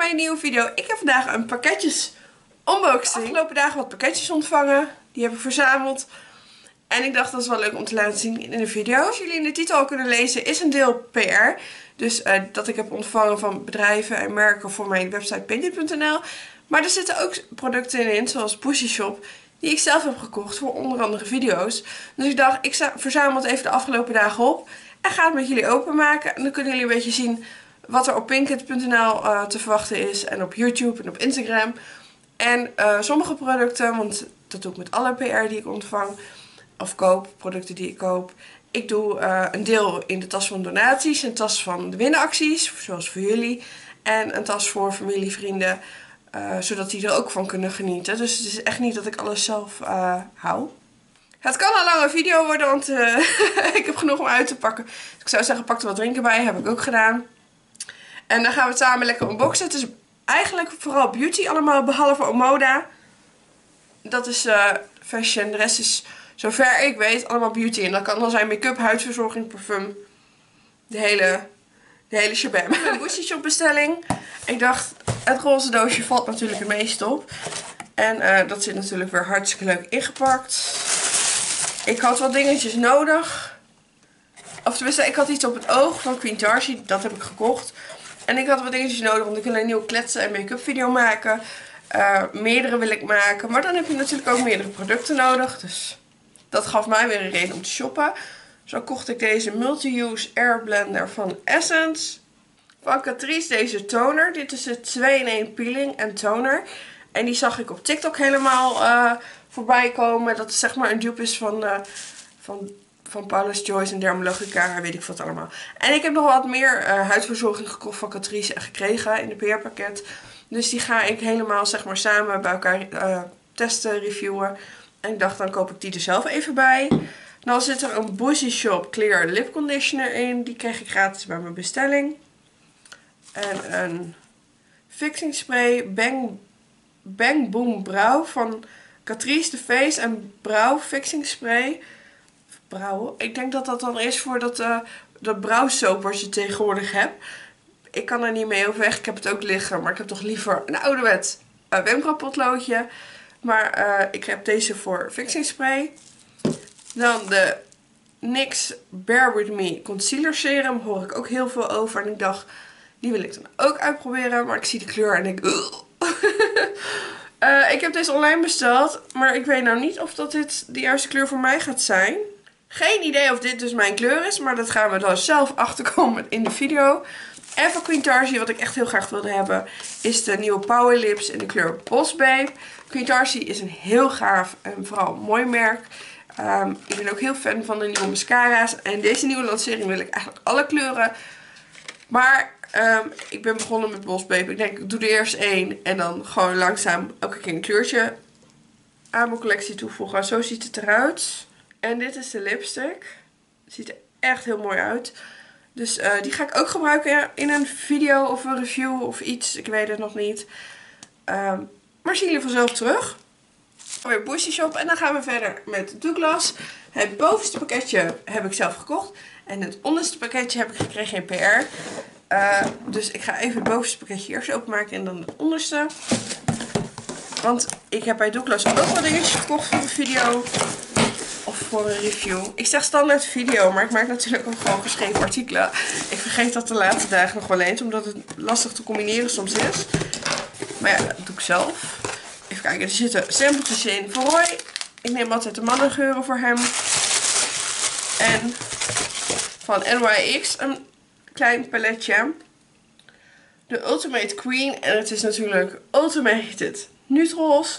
bij een nieuwe video. Ik heb vandaag een pakketjes unboxing. De afgelopen dagen wat pakketjes ontvangen. Die heb ik verzameld. En ik dacht dat is wel leuk om te laten zien in de video. Zoals jullie in de titel al kunnen lezen is een deel PR. Dus dat ik heb ontvangen van bedrijven en merken voor mijn website painted.nl. Maar er zitten ook producten in, zoals Bushy Shop, die ik zelf heb gekocht voor onder andere video's. Dus ik dacht, ik verzamel het even de afgelopen dagen op. En ga het met jullie openmaken. En dan kunnen jullie een beetje zien wat er op painted.nl te verwachten is. En op YouTube en op Instagram. En sommige producten, want dat doe ik met alle PR die ik ontvang. Of koop, producten die ik koop. Ik doe een deel in de tas van donaties. Een tas van de winacties, zoals voor jullie. En een tas voor familie, vrienden. Zodat die er ook van kunnen genieten. Dus het is echt niet dat ik alles zelf hou. Het kan een lange video worden, want ik heb genoeg om uit te pakken. Dus ik zou zeggen, pak er wat drinken bij. Heb ik ook gedaan. En dan gaan we het samen lekker unboxen. Het is eigenlijk vooral beauty allemaal, behalve Omoda. Dat is fashion. De rest is, zover ik weet, allemaal beauty. En dat kan dan zijn make-up, huidverzorging, parfum. De hele shabam. Een Bushy Shop bestelling. Ik dacht, het roze doosje valt natuurlijk het meest op. En dat zit natuurlijk weer hartstikke leuk ingepakt. Ik had wat dingetjes nodig. Of tenminste, ik had iets op het oog van Queen Darcy. Dat heb ik gekocht. En ik had wat dingetjes nodig, want ik wil een nieuwe kletsen en make-up video maken. Meerdere wil ik maken. Maar dan heb je natuurlijk ook meerdere producten nodig. Dus dat gaf mij weer een reden om te shoppen. Zo kocht ik deze Multi-Use Air Blender van Essence. Van Catrice deze toner. Dit is de 2-in-1 peeling en toner. En die zag ik op TikTok helemaal voorbij komen. Dat is zeg maar een dupe is van Paula's Choice en Dermalogica, weet ik wat allemaal. En ik heb nog wat meer huidverzorging gekocht van Catrice en gekregen in de PR-pakket. Dus die ga ik helemaal zeg maar samen bij elkaar testen, reviewen. En ik dacht, dan koop ik die er zelf even bij. Dan zit er een Bushy Shop Clear Lip Conditioner in. Die kreeg ik gratis bij mijn bestelling. En een fixing spray Bang Boom Brow van Catrice de Face en Brow Fixing Spray. Brouwen. Ik denk dat dat dan is voor dat brouwsoap wat je tegenwoordig hebt. Ik kan er niet mee overweg. Ik heb het ook liggen. Maar ik heb toch liever een ouderwet wenkbrauwpotloodje. Maar ik heb deze voor fixing spray. Dan de NYX Bare With Me Concealer Serum. Hoor ik ook heel veel over. En ik dacht, die wil ik dan ook uitproberen. Maar ik zie de kleur en denk... ik heb deze online besteld. Maar ik weet nou niet of dat dit de juiste kleur voor mij gaat zijn. Geen idee of dit dus mijn kleur is, maar dat gaan we dan zelf achterkomen in de video. En van Queen Darcy, wat ik echt heel graag wilde hebben, is de nieuwe Power Lips in de kleur Boss Babe. Queen Darcy is een heel gaaf en vooral mooi merk. Ik ben ook heel fan van de nieuwe mascara's. En deze nieuwe lancering wil ik eigenlijk alle kleuren. Maar ik ben begonnen met Boss Babe. Ik denk, ik doe er eerst één en dan gewoon langzaam elke keer een kleurtje aan mijn collectie toevoegen. Zo ziet het eruit. En dit is de lipstick. Ziet er echt heel mooi uit. Dus die ga ik ook gebruiken in een video of een review of iets. Ik weet het nog niet. Maar zien jullie vanzelf terug. Weer Bushy Shop. En dan gaan we verder met Douglas. Het bovenste pakketje heb ik zelf gekocht. En het onderste pakketje heb ik gekregen in PR. Dus ik ga even het bovenste pakketje eerst openmaken en dan het onderste. Want ik heb bij Douglas ook wat dingetjes gekocht voor een video. Of voor een review. Ik zeg standaard video, maar ik maak natuurlijk ook gewoon geschreven artikelen. Ik vergeet dat de laatste dagen nog wel eens, omdat het lastig te combineren soms is. Maar ja, dat doe ik zelf. Even kijken, er zitten sampletjes in voor Roy. Ik neem altijd de mannengeuren voor hem. En van NYX een klein paletje. De Ultimate Queen. En het is natuurlijk Ultimated Neutrals.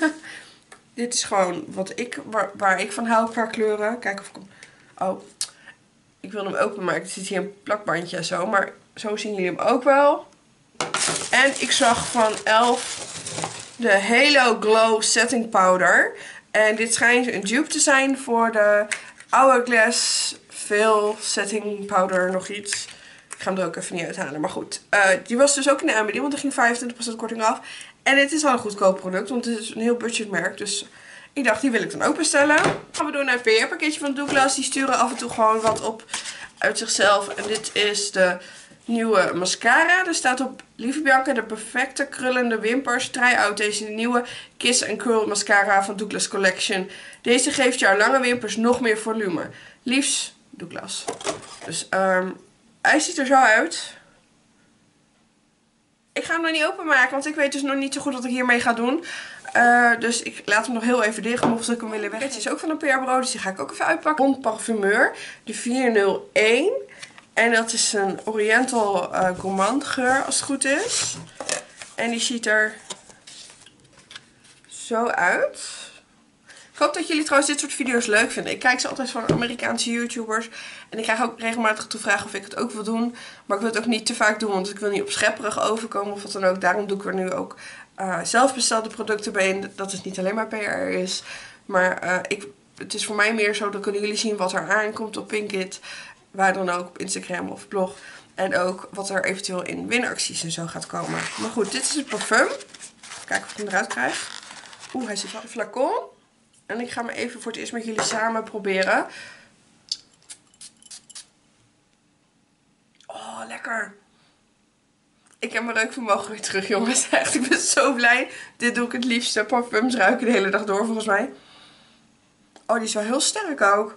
Dit is gewoon wat waar ik van hou qua kleuren. Kijk of ik hem... Oh, ik wil hem openmaken. Er zit hier een plakbandje en zo. Maar zo zien jullie hem ook wel. En ik zag van e.l.f. de Halo Glow Setting Powder. En dit schijnt een dupe te zijn voor de Hourglass Veil Setting Powder nog iets. Ik ga hem er ook even niet uithalen. Maar goed, die was dus ook in de aanbieding. Want er ging 25% korting af. En het is wel een goedkoop product. Want het is een heel budgetmerk. Dus ik dacht, die wil ik dan ook bestellen. Dan gaan we door naar het PR-pakketje van Douglas. Die sturen af en toe gewoon wat op uit zichzelf. En dit is de nieuwe mascara. Er staat op: lieve Bianca, de perfecte krullende wimpers. Try out deze nieuwe Kiss & Curl mascara van Douglas Collection. Deze geeft jouw lange wimpers nog meer volume. Liefs, Douglas. Dus hij ziet er zo uit. Ik ga hem nog niet openmaken, want ik weet dus nog niet zo goed wat ik hiermee ga doen. Dus ik laat hem nog heel even dicht, mocht ik hem willen weg. Het is ook van een PR-bureau, dus die ga ik ook even uitpakken. Bon Parfumeur, de 401. En dat is een Oriental Gourmand geur, als het goed is. En die ziet er zo uit. Ik hoop dat jullie trouwens dit soort video's leuk vinden. Ik kijk ze altijd van Amerikaanse YouTubers. En ik krijg ook regelmatig de vraag of ik het ook wil doen. Maar ik wil het ook niet te vaak doen, want ik wil niet op schepperig overkomen of wat dan ook. Daarom doe ik er nu ook zelfbestelde producten bij. Dat het niet alleen maar PR is. Maar het is voor mij meer zo, dan kunnen jullie zien wat er aankomt op Pinkit. Waar dan ook, op Instagram of blog. En ook wat er eventueel in winacties en zo gaat komen. Maar goed, dit is het parfum. Even kijken of ik hem eruit krijg. Oeh, hij zit wel in een flacon. En ik ga hem even voor het eerst met jullie samen proberen. Oh, lekker. Ik heb mijn reukvermogen weer terug, jongens. Echt, ik ben zo blij. Dit doe ik het liefste. Parfums ruiken de hele dag door, volgens mij. Oh, die is wel heel sterk ook.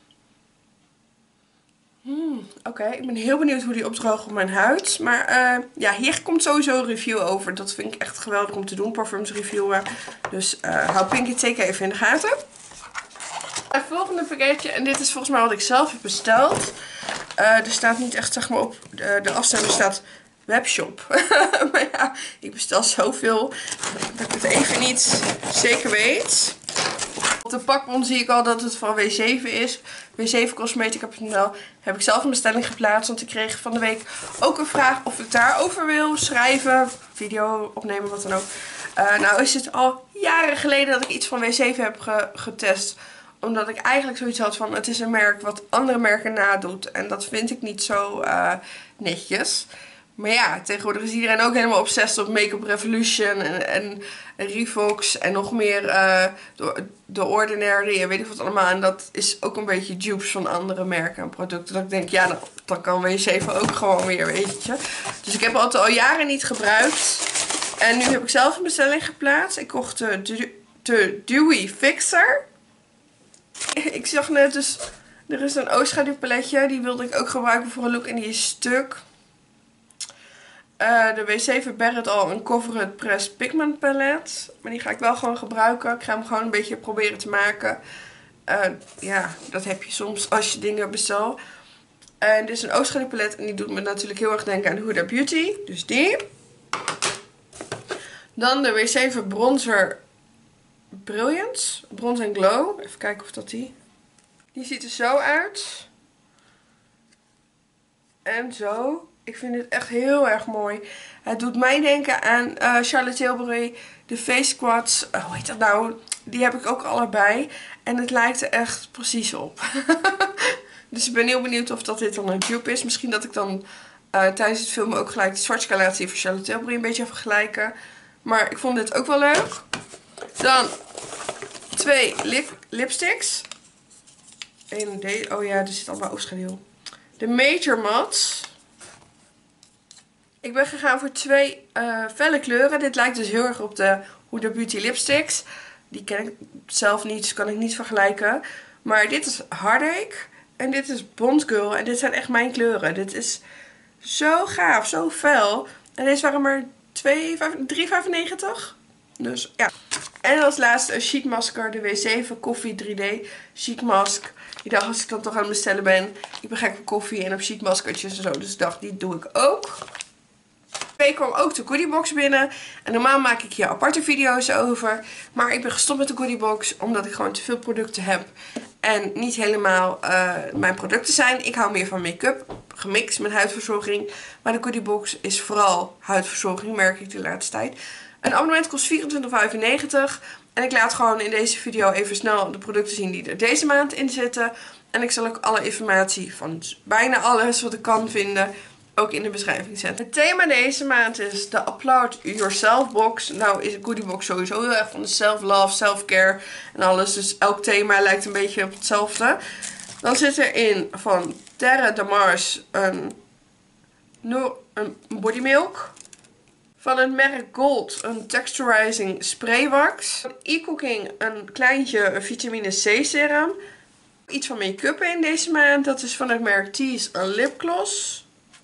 Oké, ik ben heel benieuwd hoe die opdroogt op mijn huid. Maar ja, hier komt sowieso een review over. Dat vind ik echt geweldig om te doen, parfums reviewen. Dus hou Pinkit zeker even in de gaten. Het volgende pakketje, en dit is volgens mij wat ik zelf heb besteld. Er staat niet echt, zeg maar, op de afzender staat webshop. Maar ja, ik bestel zoveel dat ik het even niet zeker weet. Op de pakbon zie ik al dat het van W7 is. W7cosmetica.nl heb ik zelf een bestelling geplaatst. Want ik kreeg van de week ook een vraag of ik daarover wil schrijven. Video opnemen, wat dan ook. Nou is het al jaren geleden dat ik iets van W7 heb getest. Omdat ik eigenlijk zoiets had van: het is een merk wat andere merken nadoet. En dat vind ik niet zo netjes. Maar ja, tegenwoordig is iedereen ook helemaal obsessed op Make-up Revolution en Revox en nog meer The Ordinary en weet ik wat allemaal. En dat is ook een beetje dupes van andere merken en producten. Dat ik denk, ja, dan kan W7 ook gewoon weer, weet je. Dus ik heb het al jaren niet gebruikt. En nu heb ik zelf een bestelling geplaatst. Ik kocht de Dewy Fixer. Ik zag net dus, er is een oogschaduwpaletje. Die wilde ik ook gebruiken voor een look en die is stuk. De W7 Barrett al een Covered Pressed Pigment Palette. Maar die ga ik wel gewoon gebruiken. Ik ga hem gewoon een beetje proberen te maken. Ja, dat heb je soms als je dingen bestelt. En dit is een oogschaduwpalet. En die doet me natuurlijk heel erg denken aan Huda Beauty. Dus die. Dan de W7 Bronzer Brilliance. Bronze and Glow. Even kijken of dat die. Die ziet er zo uit. En zo. Ik vind het echt heel erg mooi. Het doet mij denken aan Charlotte Tilbury. De Face Squats. Hoe heet dat nou? Die heb ik ook allebei. En het lijkt er echt precies op. Dus ik ben heel benieuwd of dat dit dan een dupe is. Misschien dat ik dan tijdens het filmen ook gelijk de zwartskalatie van Charlotte Tilbury een beetje vergelijken. Maar ik vond dit ook wel leuk. Dan 2 lipsticks. Oh ja, er zit allemaal oogschaduw. De Major Matte. Ik ben gegaan voor 2 felle kleuren. Dit lijkt dus heel erg op de Huda Beauty lipsticks. Die ken ik zelf niet, dus kan ik niet vergelijken. Maar dit is Heartache. En dit is Bond Girl. En dit zijn echt mijn kleuren. Dit is zo gaaf, zo fel. En deze waren maar $3,95. Dus ja. En als laatste een sheet masker. De W7 Coffee 3D Sheet Mask. Ik dacht, als ik dan toch aan het bestellen ben. Ik ben gek op koffie en op sheet maskertjes en zo. Dus ik dacht, die doe ik ook. Week kwam ook de goodiebox binnen. En normaal maak ik hier aparte video's over. Maar ik ben gestopt met de goodiebox. Omdat ik gewoon te veel producten heb. En niet helemaal mijn producten zijn. Ik hou meer van make-up. Gemixt met huidverzorging. Maar de goodiebox is vooral huidverzorging. Merk ik de laatste tijd. Een abonnement kost €24,95. En ik laat gewoon in deze video even snel de producten zien die er deze maand in zitten. En ik zal ook alle informatie van bijna alles wat ik kan vinden ook in de beschrijving zetten. Het thema deze maand is de Applaud Yourself box. Nou is de goodiebox sowieso heel erg van de self-love, self-care en alles. Dus elk thema lijkt een beetje op hetzelfde. Dan zit er in van Terre de Mars een een body milk. Van het merk Gold een texturizing spray wax. Van e-cooking een kleintje vitamine C serum. Iets van make-up in deze maand. Dat is van het merk Tease een lipgloss.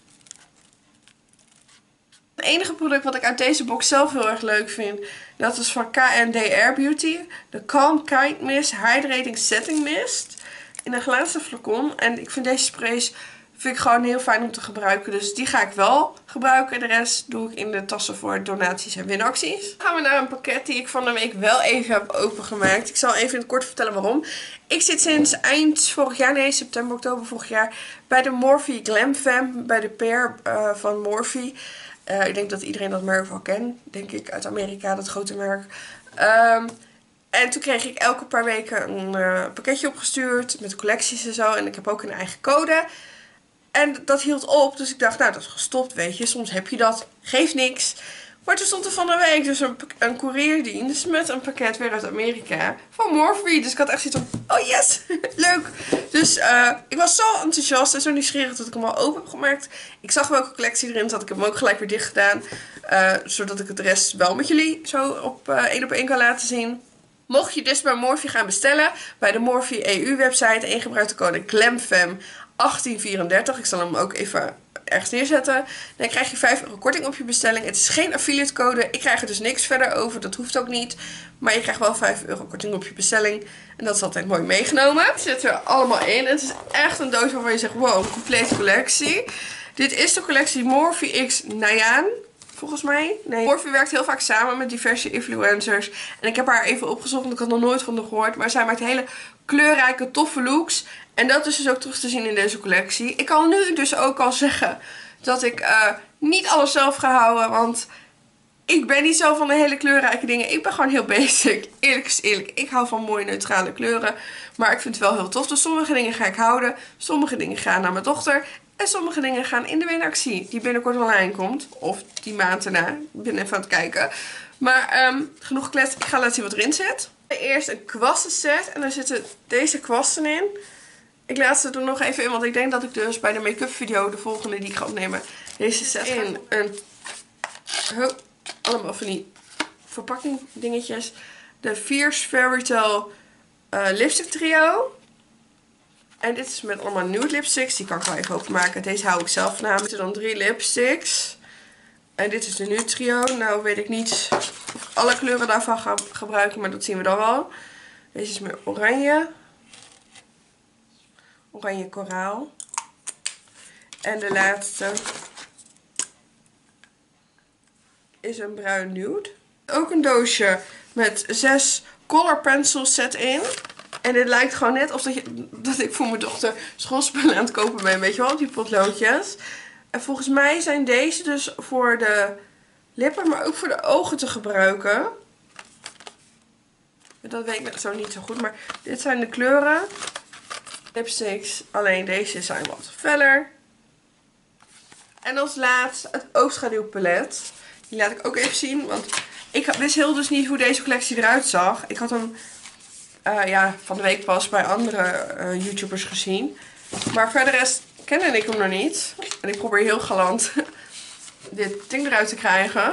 Het enige product wat ik uit deze box zelf heel erg leuk vind, dat is van K&D Air Beauty. De Calm Kind Mist Hydrating Setting Mist. In een glazen flacon. En ik vind deze sprays gewoon heel fijn om te gebruiken. Dus die ga ik wel gebruiken. En de rest doe ik in de tassen voor donaties en winacties. Dan gaan we naar een pakket die ik van de week wel even heb opengemaakt. Ik zal even in het kort vertellen waarom. Ik zit sinds eind vorig jaar, nee september, oktober vorig jaar, bij de Morphe Glam Femme. Bij de pair van Morphe. Ik denk dat iedereen dat merk wel kent. Denk ik uit Amerika, dat grote merk. En toen kreeg ik elke paar weken een pakketje opgestuurd met collecties en zo. En ik heb ook een eigen code. En dat hield op. Dus ik dacht, nou dat is gestopt, weet je. Soms heb je dat. Geeft niks. Maar toen stond er van de week dus een courierdienst met een pakket weer uit Amerika. Van Morphe. Dus ik had echt zoiets van, oh yes, leuk. Dus ik was zo enthousiast en zo nieuwsgierig dat ik hem al open heb gemaakt. Ik zag welke collectie erin zat. Ik heb hem ook gelijk weer dicht gedaan. Zodat ik het de rest wel met jullie zo op één kan laten zien. Mocht je dus bij Morphe gaan bestellen, bij de Morphe EU website en je gebruikt de code GLAMFAM 1834. Ik zal hem ook even ergens neerzetten. Dan krijg je €5 korting op je bestelling. Het is geen affiliate code. Ik krijg er dus niks verder over. Dat hoeft ook niet. Maar je krijgt wel €5 korting op je bestelling. En dat is altijd mooi meegenomen. Het zit er allemaal in. Het is echt een doos waarvan je zegt, wow, een complete collectie. Dit is de collectie Morphe X Nyan. Volgens mij. Nee. Morphe werkt heel vaak samen met diverse influencers. En ik heb haar even opgezocht, want ik had nog nooit van haar gehoord. Maar zij maakt hele kleurrijke, toffe looks. En dat is dus ook terug te zien in deze collectie. Ik kan nu dus ook al zeggen dat ik niet alles zelf ga houden. Want ik ben niet zo van de hele kleurrijke dingen. Ik ben gewoon heel basic. Eerlijk is eerlijk. Ik hou van mooie neutrale kleuren. Maar ik vind het wel heel tof. Dus sommige dingen ga ik houden. Sommige dingen gaan naar mijn dochter. En sommige dingen gaan in de winactie. Die binnenkort online komt. Of die maand erna. Ik ben even aan het kijken. Maar genoeg gekletst. Ik ga laten zien wat erin zit. Eerst een kwassenset. En daar zitten deze kwasten in. Ik laat ze er nog even in. Want ik denk dat ik dus bij de make-up video, de volgende die ik ga opnemen, deze set in een... allemaal van die verpakking dingetjes. De Fierce Fairy Tale lipstick trio. En dit is met allemaal nude lipsticks. Die kan ik wel even openmaken. Deze hou ik zelf namelijk. Er dan 3 lipsticks. En dit is de nude trio. Nou weet ik niet of ik alle kleuren daarvan ga gebruiken. Maar dat zien we dan wel. Deze is meer oranje. Oranje koraal. En de laatste is een bruin nude. Ook een doosje met 6 color pencils set in. En dit lijkt gewoon net alsof dat ik voor mijn dochter schoolspullen aan het kopen ben. Weet je wel, die potloodjes. En volgens mij zijn deze dus voor de lippen, maar ook voor de ogen te gebruiken. Dat weet ik zo niet zo goed. Maar dit zijn de kleuren. Lipsticks. Alleen deze zijn wat feller. En als laatste het oogschaduwpalet. Die laat ik ook even zien. Want ik wist heel dus niet hoe deze collectie eruit zag. Ik had hem van de week pas bij andere YouTubers gezien. Maar verder rest kende ik hem nog niet. En ik probeer heel galant dit ding eruit te krijgen.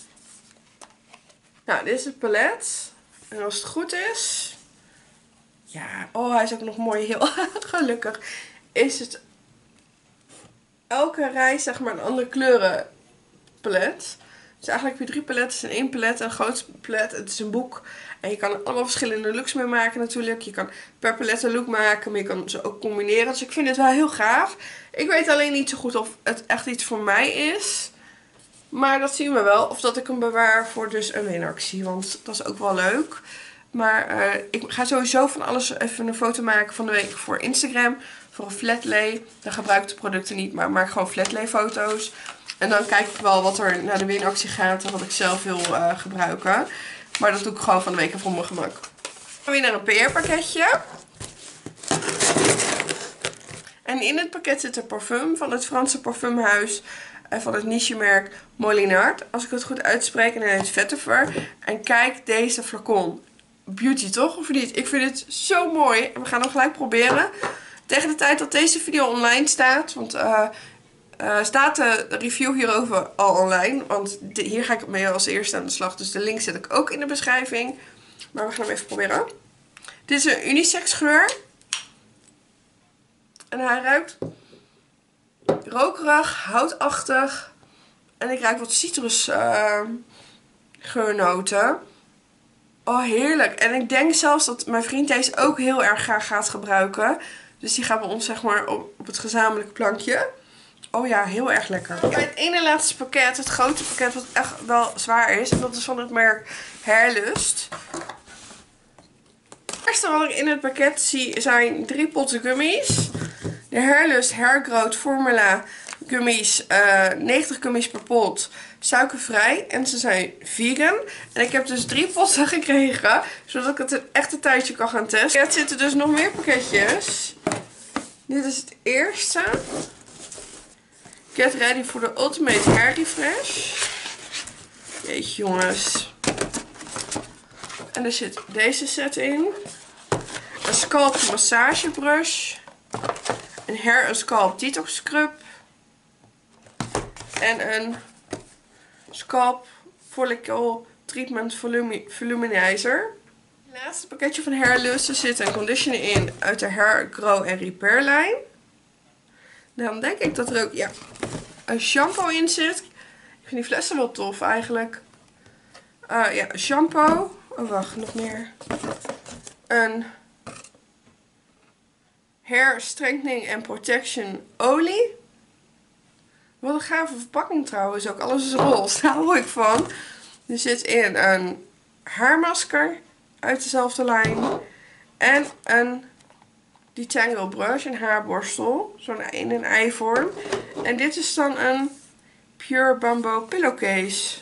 Nou, dit is het palet. En als het goed is... Ja, oh, hij is ook nog mooi. Heel gelukkig. Is het elke rij zeg maar een andere kleurenpalet. Dus eigenlijk heb je 3 paletten in 1 palet. Een groot palet. Het is een boek. En je kan er allemaal verschillende looks mee maken natuurlijk. Je kan per palet een look maken. Maar je kan ze ook combineren. Dus ik vind het wel heel gaaf. Ik weet alleen niet zo goed of het echt iets voor mij is. Maar dat zien we wel. Of dat ik hem bewaar voor dus een winactie. Want dat is ook wel leuk. Maar ik ga sowieso van alles even een foto maken van de week voor Instagram. Voor een flatlay. Dan gebruik ik de producten niet. Maar maak gewoon flatlay foto's. En dan kijk ik wel wat er naar de winactie gaat. En wat ik zelf wil gebruiken. Maar dat doe ik gewoon van de week voor mijn gemak. Dan gaan we weer naar een PR pakketje. En in het pakket zit een parfum van het Franse parfumhuis. Van het nichemerk Molinard. Als ik het goed uitspreek. En hij heet Vetiver. En kijk deze flacon. Beauty toch? Of niet? Ik vind het zo mooi. En we gaan hem gelijk proberen. Tegen de tijd dat deze video online staat. Want Staat de review hierover al online. Want hier ga ik mee als eerste aan de slag. Dus de link zet ik ook in de beschrijving. Maar we gaan hem even proberen. Dit is een unisex geur. En hij ruikt rokerig, houtachtig. En ik ruik wat citrus geurnoten. Oh, heerlijk. En ik denk zelfs dat mijn vriend deze ook heel erg graag gaat gebruiken. Dus die gaat bij ons zeg maar op het gezamenlijke plankje. Oh ja, heel erg lekker. Bij het ene laatste pakket, het grote pakket wat echt wel zwaar is. En dat is van het merk Hairlust. Het eerste wat ik in het pakket zie zijn 3 potten gummies. De Hairlust Hair Growth Formula gummies. 90 gummies per pot. Suikervrij. En ze zijn vegan. En ik heb dus 3 potten gekregen. Zodat ik het echt een tijdje kan gaan testen. Er zitten dus nog meer pakketjes. Dit is het eerste. Get ready for the ultimate hair refresh. Jeetje jongens. En er zit deze set in. Een scalp massagebrush. Een hair and scalp detox scrub. En een scalp follicle treatment voluminizer. Het laatste pakketje van Hairlust. Er zit een conditioner in uit de Hair Grow en Repair lijn. Dan denk ik dat er ook een shampoo in zit. Ik vind die flessen wel tof eigenlijk. Ja, een shampoo. Oh wacht, nog meer. Een Hair Strengthening and Protection olie. Wat een gave verpakking trouwens. Ook alles is roze. Daar hou ik van. Er zit in een haarmasker uit dezelfde lijn. En een detangle brush, een haarborstel. Zo'n in een ei-vorm. En dit is dan een Pure Bamboo Pillowcase.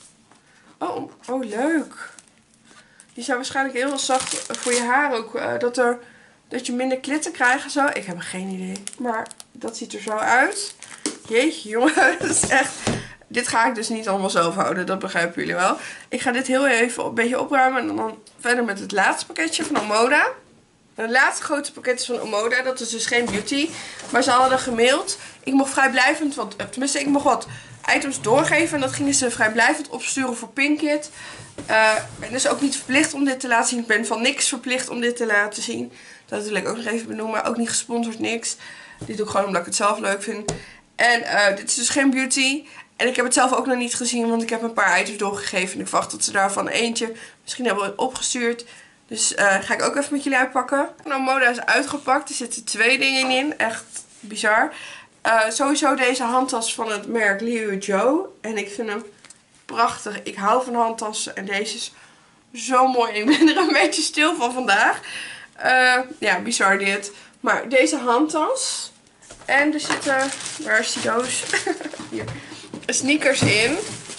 Oh, leuk. Die zijn waarschijnlijk heel zacht voor je haar ook. Dat je minder klitten krijgt en zo. Ik heb geen idee. Maar dat ziet er zo uit. Jeetje jongen, dat is echt... Dit ga ik dus niet allemaal zelf houden, dat begrijpen jullie wel. Ik ga dit heel even een beetje opruimen en dan verder met het laatste pakketje van Omoda. Het laatste grote pakket is van Omoda, dat is dus geen beauty. Maar ze hadden gemaild. Ik mocht vrijblijvend, tenminste ik mocht wat items doorgeven. En dat gingen ze vrijblijvend opsturen voor Pinkit. En dus ook niet verplicht om dit te laten zien. Ik ben van niks verplicht om dit te laten zien. Dat wil ik ook nog even benoemen. Ook niet gesponsord, niks. Dit doe ik gewoon omdat ik het zelf leuk vind. En dit is dus geen beauty. En ik heb het zelf ook nog niet gezien, want ik heb een paar items doorgegeven. En ik verwacht dat ze daarvan eentje misschien hebben opgestuurd. Dus ga ik ook even met jullie uitpakken. Nou, Omoda is uitgepakt. Er zitten 2 dingen in. Echt bizar. Sowieso deze handtas van het merk Liu Joe. En ik vind hem prachtig. Ik hou van handtassen. En deze is zo mooi. Ik ben er een beetje stil van vandaag. Ja, bizar dit. Maar deze handtas. En er zitten... Waar is die doos? Hier. Sneakers in.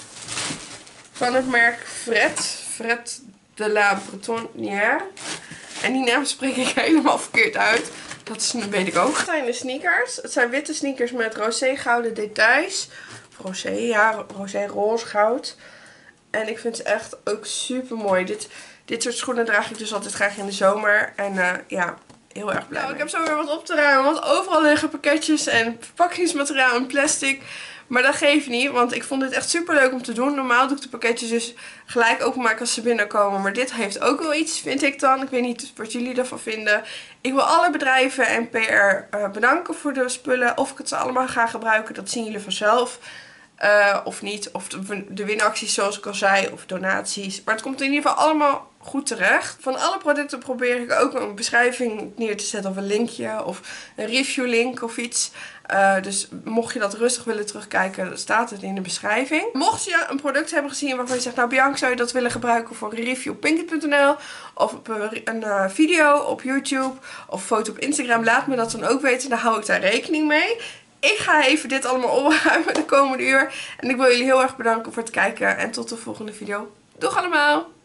Van het merk Fred de la Bretonnière. En die naam spreek ik helemaal verkeerd uit. Dat weet ik ook. Het zijn de sneakers. Het zijn witte sneakers met roze gouden details. Roze, ja, roze roze goud. En ik vind ze echt ook super mooi. Dit soort schoenen draag ik dus altijd graag in de zomer. En ja, heel erg blij. Ik heb zo weer wat op te ruimen. Want overal liggen pakketjes en verpakkingsmateriaal en plastic. Maar dat geeft niet, want ik vond dit echt super leuk om te doen. Normaal doe ik de pakketjes dus gelijk openmaken als ze binnenkomen. Maar dit heeft ook wel iets, vind ik dan. Ik weet niet wat jullie ervan vinden. Ik wil alle bedrijven en PR bedanken voor de spullen. Of ik het ze allemaal ga gebruiken, dat zien jullie vanzelf. Of niet. Of de winacties zoals ik al zei. Of donaties. Maar het komt in ieder geval allemaal goed terecht. Van alle producten probeer ik ook een beschrijving neer te zetten. Of een linkje. Of een review link of iets. Dus mocht je dat rustig willen terugkijken, dan staat het in de beschrijving. Mocht je een product hebben gezien waarvan je zegt, nou Bianca, zou je dat willen gebruiken voor een review op Pinkit.nl of op een video op YouTube of foto op Instagram, laat me dat dan ook weten. Dan hou ik daar rekening mee. Ik ga even dit allemaal opruimen de komende uur. En ik wil jullie heel erg bedanken voor het kijken en tot de volgende video. Doeg allemaal!